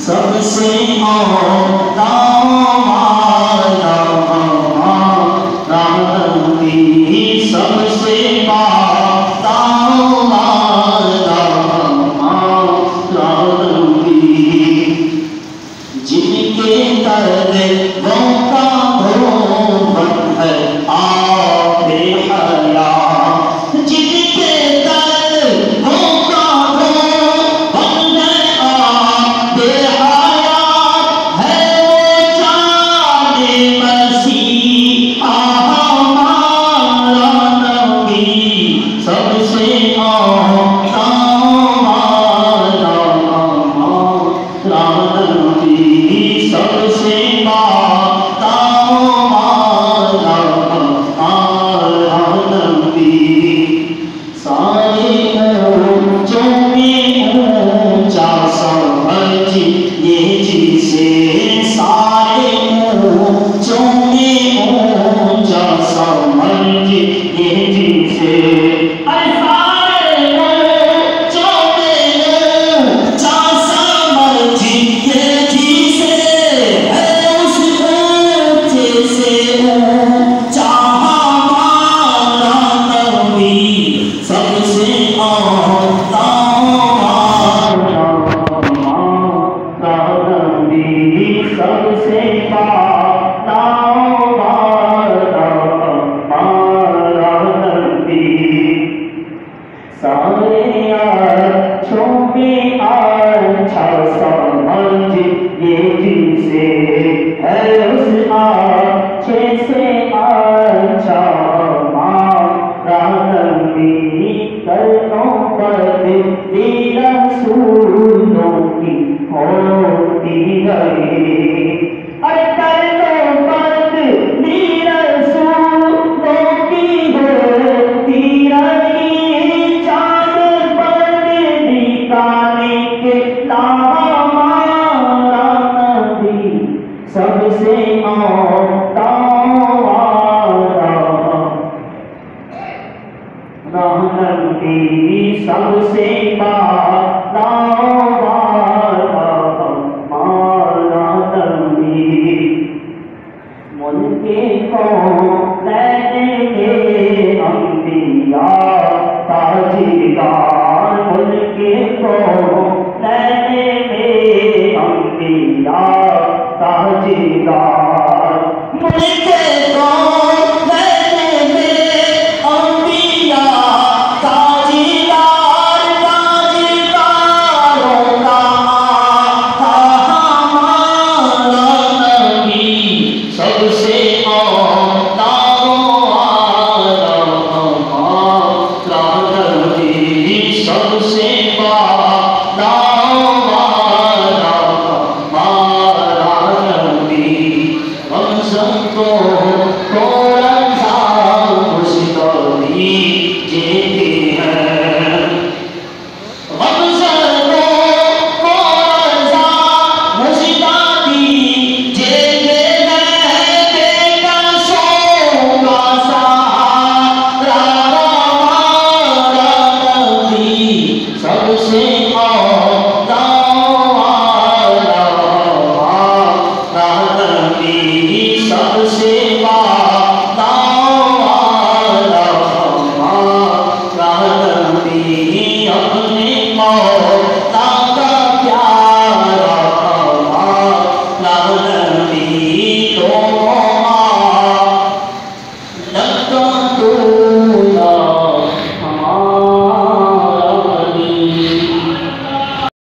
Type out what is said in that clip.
सबसे औला वाला हमारा नबी, सबसे पाता वाला हमारा नबी, जिनके कदमों का धोवन है आबे हयात, जिनके कदमों का धोवन है आबे हयात, है वो जाने मसीहा हमारा नबी, सबसे औला वाला हमारा नबी, सबसे पाता वाला हमारा नबी, सारे ऊंचों में ऊंचा समझिए जिसे, सारे ऊंचों में ऊंचा समझिए जिसे, अरे सारे ऊंचों में ऊंचा समझिए जिसे, है उस ऊंचे से ऊंचा हमारा नबी, सबसे औला वाला हमारा नबी, सबसे पाता वाला हमारा नबी, सारे अच्छों में अच्छा समझिए जिसे, है उस अच्छे से अच्छा हमारा नबी, कर्मों पर दिल रसूलों की होती गई, अरे कर्मों पर दिल रसूलों की होती रही, चांद पर दिखाने के हमारा नबी, सबसे